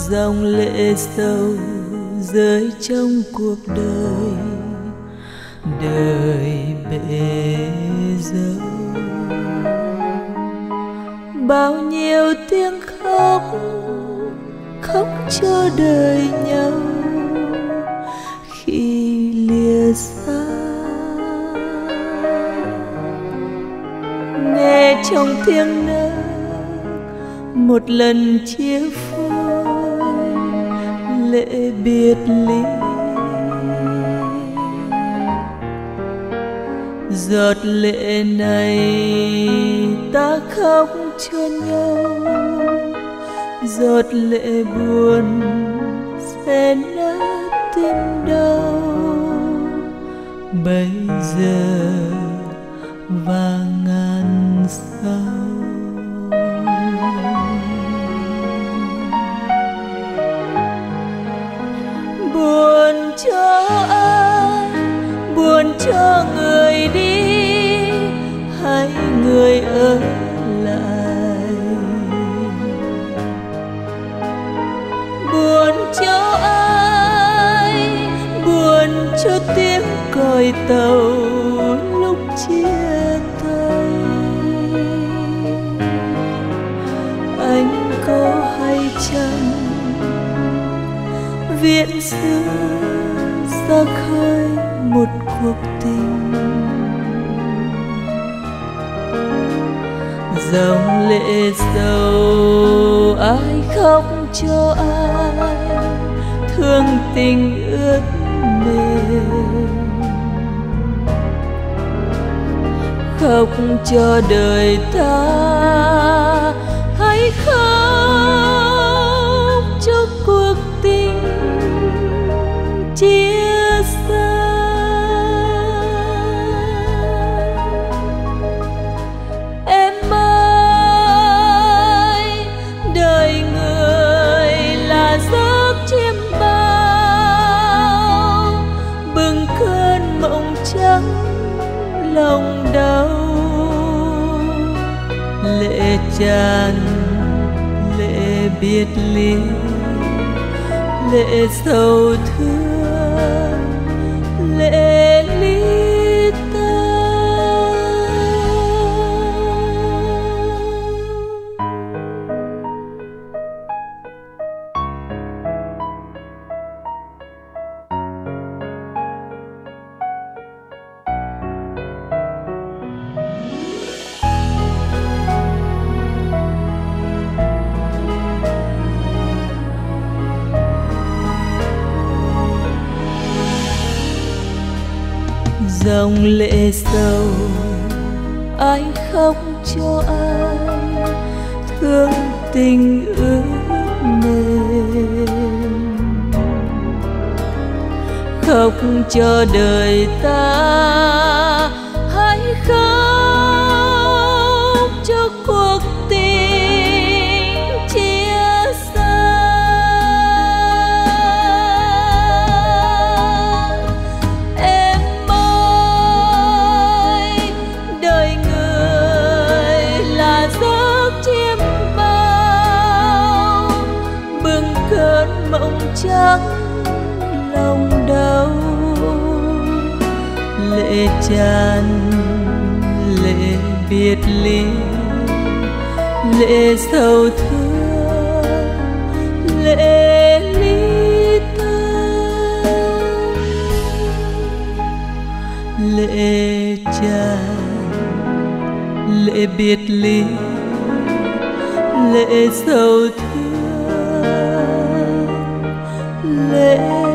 dòng lệ sâu rơi trong cuộc đời, đời bể dâu. Bao nhiêu tiếng khóc, khóc cho đời nhau khi lìa xa. Nghe trong tiếng nấc một lần chia phôi lệ biệt ly. Giọt lệ này ta khóc cho nhau, giọt lệ buồn sẽ nát tim đau. Bây giờ và ngàn sau, buồn cho ai, buồn cho người đi hay người ở lại. Buồn cho ai, buồn cho tiếng còi tàu lúc chia tay. Anh có hay chăng viễn xưa ra khơi một cuộc tình, dòng lệ sầu ai khóc cho ai, thương tình ướt mềm. Khóc cho đời ta hay khóc cho cuộc tình chia xa. Em ơi, đời người là giấc chiêm bao, bừng cơn mộng trắng lòng đau. Lệ tràn, lệ biệt ly, lệ sầu thương, lệ ly ta. Dòng lệ sầu ai khóc cho ai, thương tình ướt mềm. Khóc cho đời ta hay khóc cho cuộc tình chia xa. Cơn mộng trắng lòng đau, lệ tràn, lệ biệt ly, lệ sầu thương, lệ ly ta. Lệ tràn, lệ biệt ly, lệ sầu thương, lệ